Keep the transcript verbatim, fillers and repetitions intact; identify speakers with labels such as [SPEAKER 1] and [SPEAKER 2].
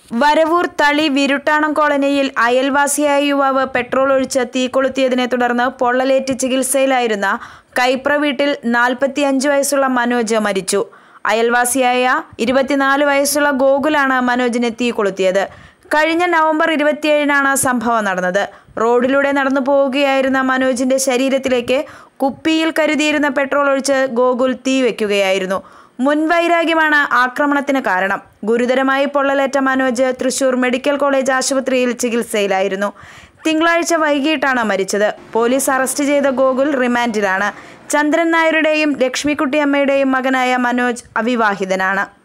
[SPEAKER 1] വരവൂർ തളി വിരുട്ടാണം കോളനിയിൽ അയൽവാസിയായ യുവാവ് പെട്രോൾ ഒഴിച്ച് തീ കൊളുത്തിയതിനെ തുടർന്ന് പൊള്ളലേറ്റ് ചികിത്സയിലായിരുന്ന കൈപ്ര വീട്ടിൽ നാൽപ്പത്തിയഞ്ച് വയസ്സുള്ള മനോജ് മരിച്ചു. അയൽവാസിയായ ഇരുപത്തിനാല് വയസ്സുള്ള ഗോകുലാണ് മനോജിനെ തീ കൊളുത്തിയത്. കഴിഞ്ഞ നവംബർ ഇരുപത്തിയേഴിനാണ് സംഭവം നടന്നത്. റോഡിലൂടെ നടന്നു പോവുകയായിരുന്ന മനോജിന്റെ ശരീരത്തിലേക്ക് കുപ്പിയിൽ കരുതിയിരുന്ന പെട്രോൾ ഒഴിച്ച് ഗോകുൽ തീ വയ്ക്കുകയായിരുന്നു. മുൻവൈരാഗ്യമാണ് ആക്രമണത്തിന് കാരണം. ഗുരുതരമായി പൊള്ളലേറ്റ മനോജ് തൃശൂർ മെഡിക്കൽ കോളേജ് ആശുപത്രിയിൽ ചികിത്സയിലായിരുന്നു. തിങ്കളാഴ്ച വൈകിട്ടാണ് മരിച്ചത്. പോലീസ് അറസ്റ്റ് ചെയ്ത ഗോകുൽ റിമാൻഡിലാണ്. ചന്ദ്രൻ നായരുടെയും ലക്ഷ്മിക്കുട്ടിയമ്മയുടെയും മകനായ മനോജ് അവിവാഹിതനാണ്.